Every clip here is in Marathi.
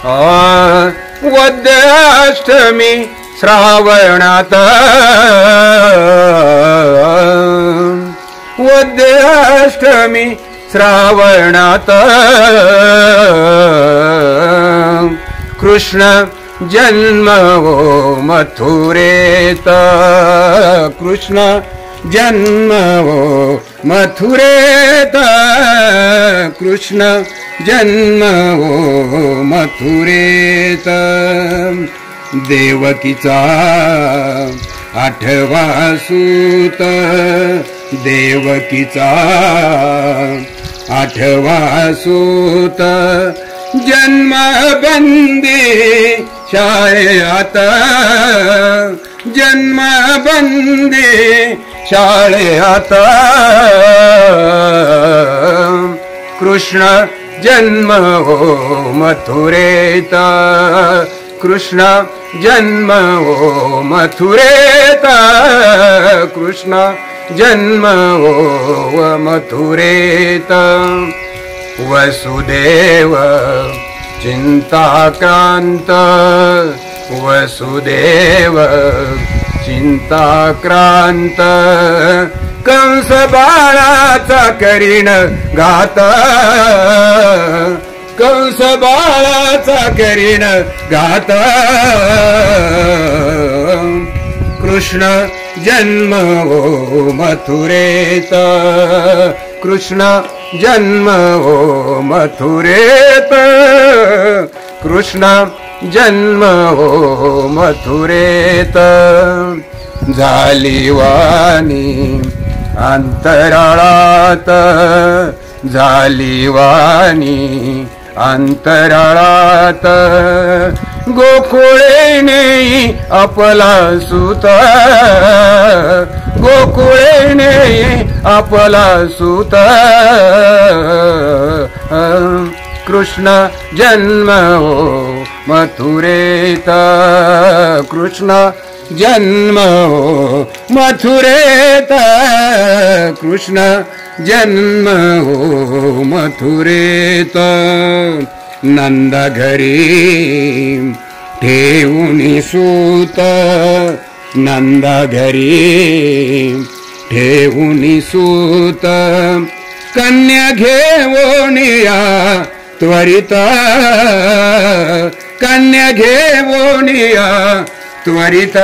वद्याष्टमी श्रावणात वद्याष्टमी श्रावणात कृष्ण जन्म वो मथुरेत कृष्ण जन्म वो मथुरेत कृष्ण जन्म वो मथुरेत देवकीचा आठवा सूत देवकीचा आठवा सूत जन्म बंदी शाळेत जन्म बंदी शाळेत कृष्ण जन्म हो मथुरेत कृष्ण जन्म हो मथुरेत कृष्ण जन्म हो मथुरेत वसुदेव चिंताक्रांत वसुदेव चिंताक्रांत कंस बाळाचा करीन घात कंस बाळाचा करीन घात कृष्ण जन्म हो मथुरेत कृष्ण जन्म हो मथुरेत कृष्ण जन्म हो मथुरेत झाली वाणी अंतराळात झाली वाणी अंतराळात गोकुळेने आपला सुत गोकुळेने आपला सुत कृष्ण जन्म हो मथुरेत कृष्ण जन्म हो मथुरेत कृष्ण जन्म हो मथुरेत नंद घरी ठेवूनी सूत नंद घरी ठेवूनी सूत कन्या घेवोनिया त्वरित कन्या घेवोनिया त्वरित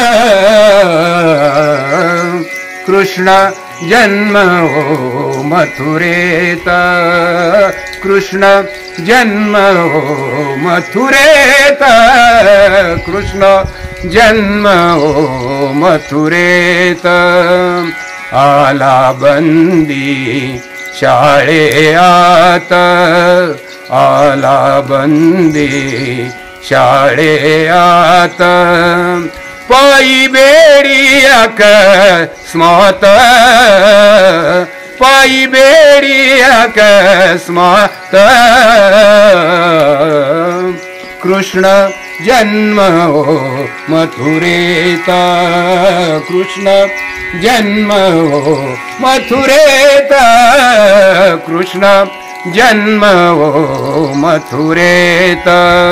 कृष्ण जन्म हो मथुरेत कृष्ण जन्म हो मथुरेत कृष्ण जन्म हो मथुरेत आला बंदी शाळेत आला बंदी शाळेत पायी बेडी अकस्मात पायी बेडी अकस्मात कृष्ण जन्म हो मथुरेत कृष्ण जन्म हो मथुरेत कृष्ण जन्म हो मथुरेत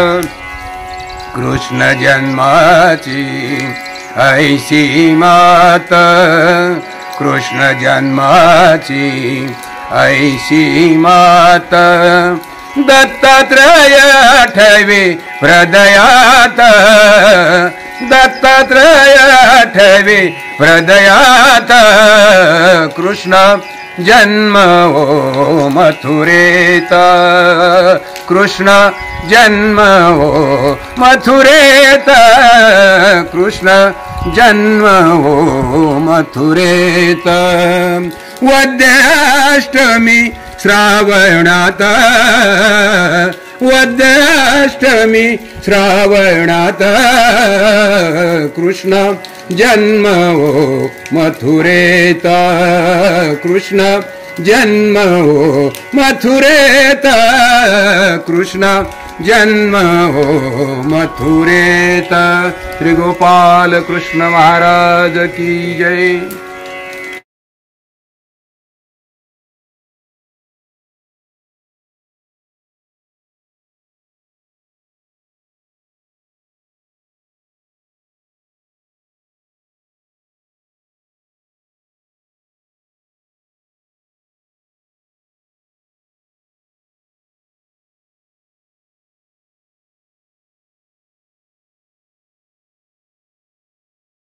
कृष्ण जन्माची ऐशी मात कृष्ण जन्माची ऐशी मात दत्तात्रय ठेवे हृदयात दत्तात्रय ठेवे हृदयात कृष्ण जन्म हो मथुरेत कृष्ण जन्म हो मथुरेत कृष्ण जन्म हो मथुरेत वद्याष्टमी श्रावणात वद्याष्टमी श्रावणात कृष्ण जन्म हो मथुरेत कृष्ण जन्म हो मथुरेत कृष्ण जन्म हो मथुरेत। श्री गोपाल कृष्ण महाराज की जय।